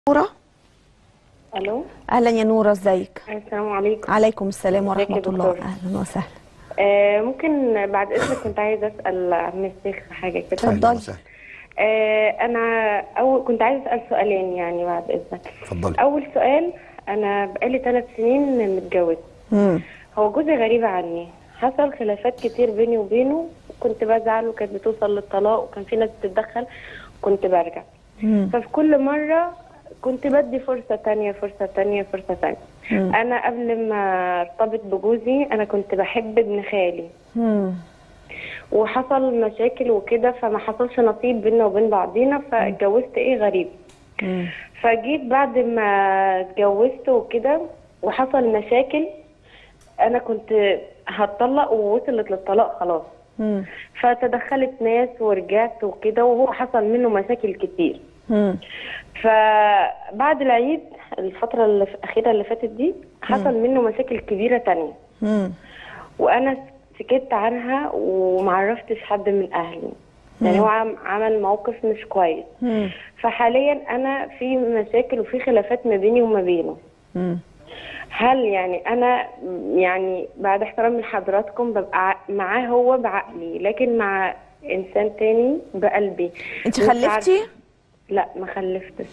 نورة. الو. اهلا يا نورة، ازيك؟ السلام عليكم. عليكم السلام ازيك يا ورحمة الله. دكتور؟ اهلا وسهلا. ممكن بعد اذنك كنت عايزه اسال عن الشيخ حاجه كده. اتفضلي. انا كنت عايزه اسال سؤالين يعني بعد اذنك. اتفضلي. اول سؤال، انا بقالي 3 سنين متجوزه. هو جوزي غريب عني، حصل خلافات كتير بيني وبينه، كنت بزعل وكانت بتوصل للطلاق وكان في ناس بتتدخل وكنت برجع. ففي كل مرة كنت بدي فرصة تانية فرصة تانية فرصة تانية. أنا قبل ما ارتبط بجوزي أنا كنت بحب ابن خالي. وحصل مشاكل وكده، فما حصلش نصيب بينا وبين بعضينا، فاتجوزت غريب. فجيت بعد ما اتجوزت وكده وحصل مشاكل، أنا كنت هتطلق ووصلت للطلاق خلاص. فتدخلت ناس ورجعت وكده، وهو حصل منه مشاكل كتير. فبعد العيد الفترة الأخيرة اللي فاتت دي حصل منه مشاكل كبيرة تانية. وأنا سكت عنها ومعرفتش حد من أهلي، يعني هو عمل موقف مش كويس. فحاليا أنا في مشاكل وفي خلافات ما بيني وما بينه. هل يعني أنا يعني بعد احترام من حضراتكم ببقى معاه هو بعقلي، لكن مع إنسان تاني بقلبي؟ انت خلفتي؟ لا ما خلفتش.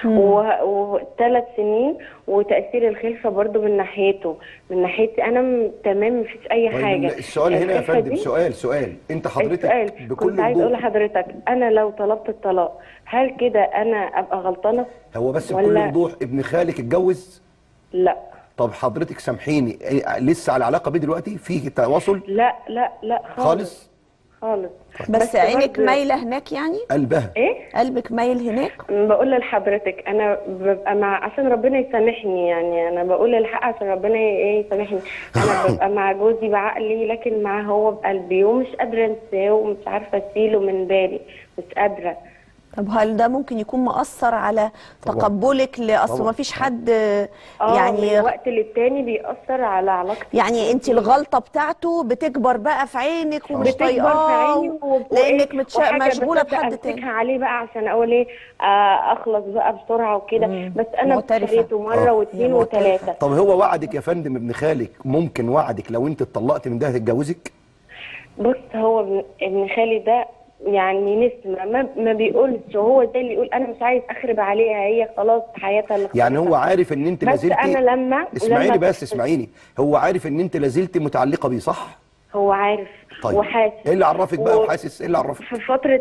و3 سنين، وتأثير الخلفة برضو من ناحيته، من ناحيتي أنا تمام مفيش أي حاجة. السؤال هنا يا فندم سؤال انت حضرتك بكل كنت عايز أقول لحضرتك، أنا لو طلبت الطلاق هل كده أنا أبقى غلطانة؟ هو بس بكل وضوح ابن خالك اتجوز؟ لا. طب حضرتك سامحيني، لسه على علاقة بيه دلوقتي؟ فيه تواصل؟ لا لا لا خالص خالص. بس عينك مايله هناك يعني؟ قلبها قلبك مايل هناك؟ بقول لحضرتك انا ببقى عشان ربنا يسامحني، يعني انا بقول الحق عشان ربنا يسامحني. انا ببقى مع جوزي بعقلي، لكن معاه هو بقلبي، ومش قادره انساه ومش عارفه اشيله من بالي، مش قادره. طب هل ده ممكن يكون مؤثر على تقبلك لاصل ما فيش حد يعني من وقت للتاني بيأثر على علاقتي؟ يعني انت الغلطه بتاعته بتكبر بقى في عينك ومش طايقاه في عيني لانك مشغوله بحد تاني. عليه بقى عشان اقول اخلص بقى بسرعه وكده. بس انا اشتريته مره واثنين وثلاثه. طب هو وعدك يا فندم ابن خالك، ممكن وعدك لو انت اتطلقت من ده هتتجوزك؟ بص، هو ابن خالي ده يعني نسمة ما بيقولش، هو زي اللي يقول انا مش عايز اخرب عليها، هي خلاص حياتها اللي يعني هو عارف ان انت لازلتي. بس انا لما اسمعيني، هو عارف ان انت لازلتي متعلقه بيه، صح؟ هو عارف. طيب. وحاسس. ايه اللي عرفك بقى وحاسس؟ ايه اللي عرفك؟ في فتره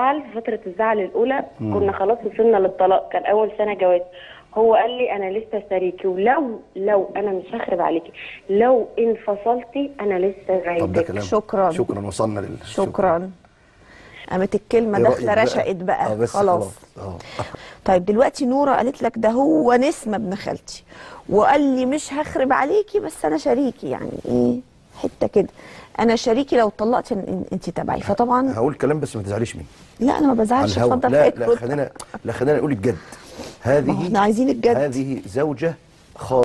الزعل الاولى كنا خلاص وصلنا للطلاق، كان اول سنه جواز. هو قال لي انا لسه شريكي، ولو انا مش هخرب عليكي، لو انفصلتي انا لسه رايدك. شكرا وصلنا شكرا. قامت الكلمه داخله رشقت بقى خلاص. طيب دلوقتي نوره قالت لك ده هو نسمه ابن خالتي وقال لي مش هخرب عليكي بس انا شريكي، يعني حته كده انا شريكي لو طلقت انت تبعي. فطبعا هقول كلام بس ما تزعليش مني. لا انا ما بزعلش، اتفضل. لا خلينا نقول الجد. احنا عايزين الجد. هذه زوجه